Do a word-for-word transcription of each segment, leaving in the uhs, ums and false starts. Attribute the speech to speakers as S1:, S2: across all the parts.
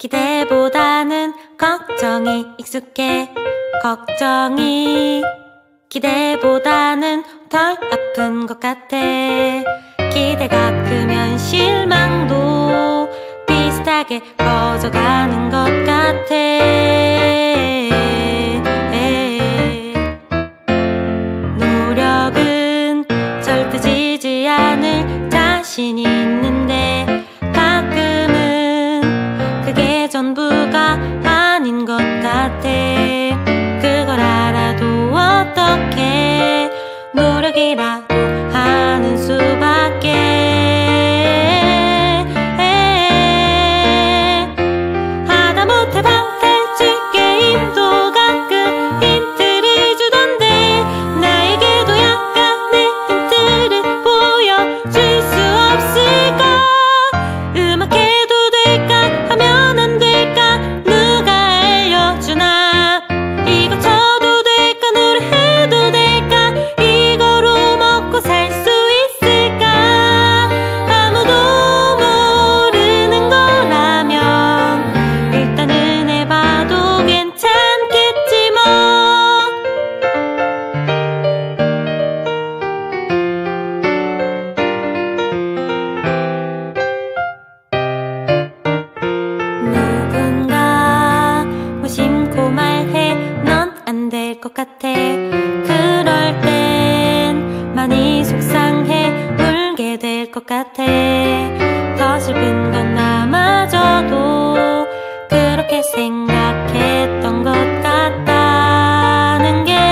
S1: 기대보다는 걱정이 익숙해. 걱정이 기대보다는 덜 아픈 것 같아. 기대가 크면 실망도 비슷하게 커져가는 것 같아. 노력은 절대 지지 않을 자신이 있는데 가끔은 그게 전부가 아닌 것 같아. 그걸 알아도 어떡해. 노력이라도 하는 수밖에. 하다못해 바래지게 힘도 가끔 힌트를 주던데 나에게도 약간의 힌트를 보여줄 수 없을까. 음악해도 될까 하면 안 될까 누가 알려주나. 이거 쳐도 될까 노래해도 될까 이거로 먹고 살 수 있을까. 아무도 모르는 거라면 일단은 해봐도 괜찮겠지 뭐. 누군가 무심코 말해 넌 안 될 것 같아. 그럴 땐 많이 속상해 울게 될 것 같아. 더 슬픈 건 나마저도 그렇게 생각했던 것 같다는 게.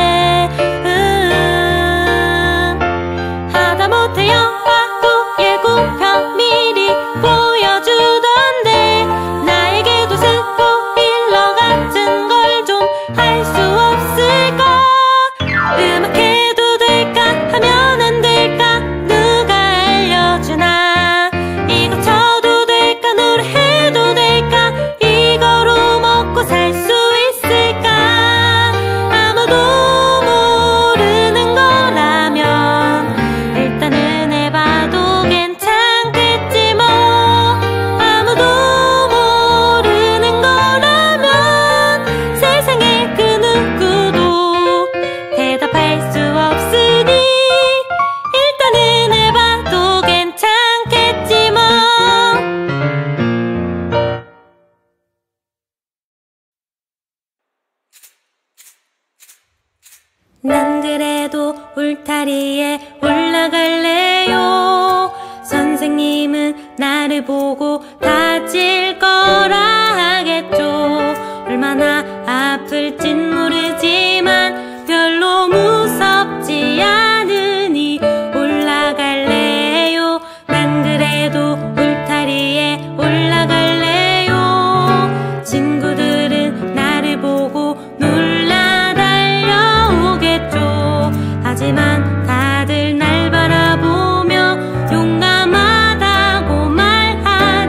S1: 음, 하다못해 영화도 예고편 미리 보여주던데 나에게도 스포일러 같은 걸 좀 할 수 없을까. 음악해도 될까 하면 안 될까 누가 알려주나. 이거 쳐도 될까 노래해도 될까 이거로 먹고 살 수 있을까. 아무도 모르는 거라면 일단은 해봐도 괜찮겠지 뭐. 아무도 모르는 거라면 세상에 그 누구도 대답할 수 없으니 일단은 해봐도 괜찮겠지 뭐. 난 그래도 울타리에 올라갈래요. 선생님은 나를 보고 다칠 거라 하겠죠. 얼마나 아플진 모르지만 별로 무섭지 않으니 올라갈래요. 난 그래도 울타리에 올라갈래요. 친구들은 나를 보고 놀라 달려오겠죠. 하지만 다들 날 바라보며 용감하다고 말하는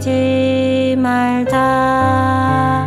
S1: 버리지 말자.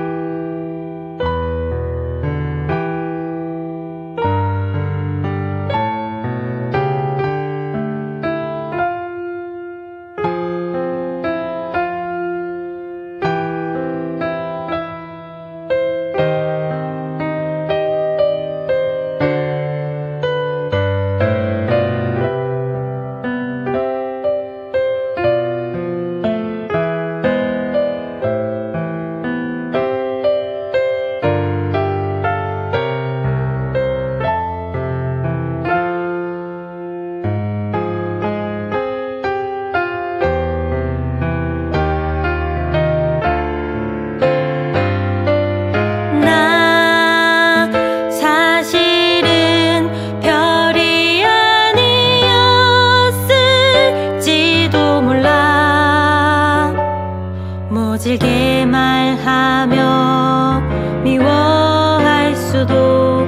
S1: 모질게 말하며 미워할 수도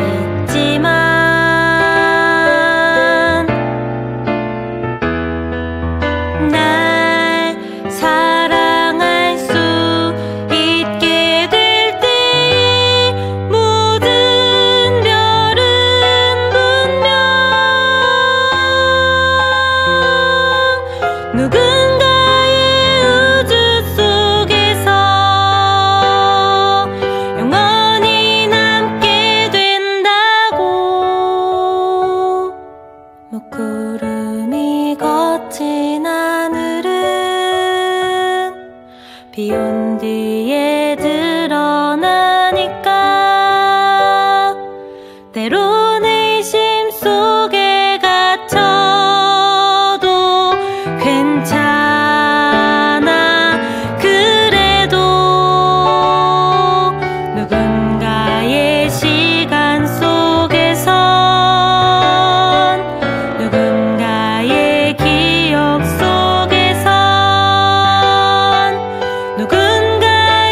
S1: 있지만 날 사랑할 수 있게 될 때의 모든 별은 분명 누군가의 우주 속에서 영원히 남게 된다고. 먹구름이 거친 하늘은 비 온 뒤에 드러나니까 때론 의심 속에 갇혀도 괜찮아. 그래도 누군가의 시간 속에선 누군가의 기억 속에선 누군가의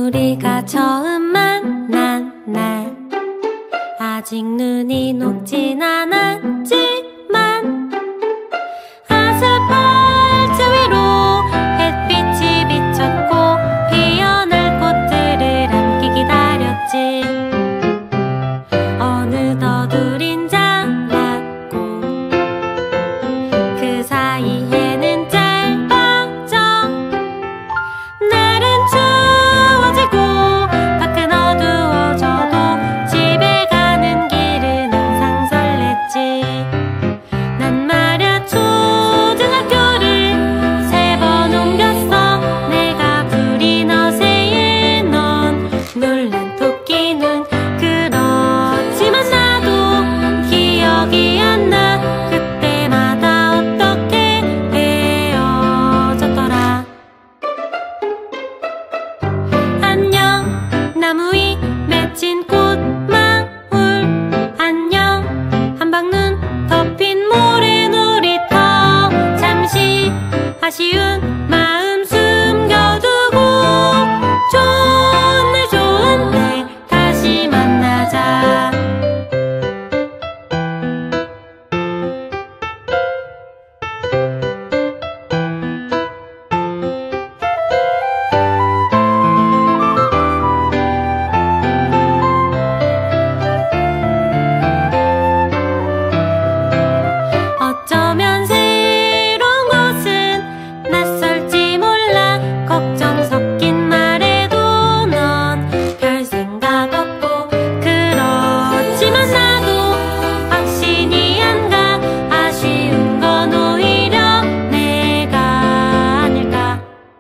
S1: 우리가 처음 만난 날 아직 눈이 녹진 않았지만 아스팔트 위로 햇빛이 비쳤고 피어날 꽃들을 함께 기다렸지. 어느덧 우린 자랐고 그 사이에는 짧아져. 날은 추워지고 밖은 어두워져도 집에 가는 길은 항상 설렜지. 난 말야 초등학교를 세 번 옮겼어. 내가 부린 어새에 넌 놀란 토끼는. 그렇지만 나도 기억이 안 나. 그때마다 어떻게 헤어졌더라. 안녕 나무 위 맺힌 꽃망울. 안녕 한방눈 덮인 모래놀이터. 잠시 아쉬운 마음 숨겨두고 좋은 날 좋은 날 다시 만나자. 어쩌면 새로운 곳은 낯설지 몰라. 걱정 섞인 말에도 넌 별 생각 없고. 그렇지만 나도 확신이 안 가. 아쉬운 건 오히려 내가 아닐까.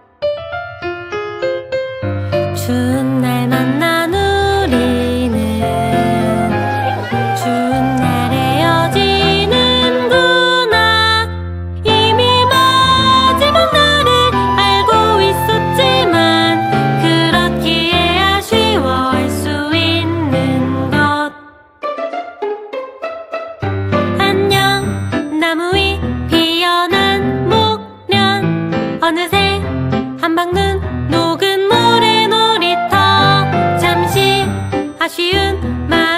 S1: 추운 날 만난 우리는 추운 날 헤어지는구나. 이미 마지막 날을 알고 있었지만 그렇기에 아쉬워할 수 있는 것. 안녕 나무 위 피어난 목련. 어느새 한방눈 녹은 모래놀이터. 잠시 아쉬운 마음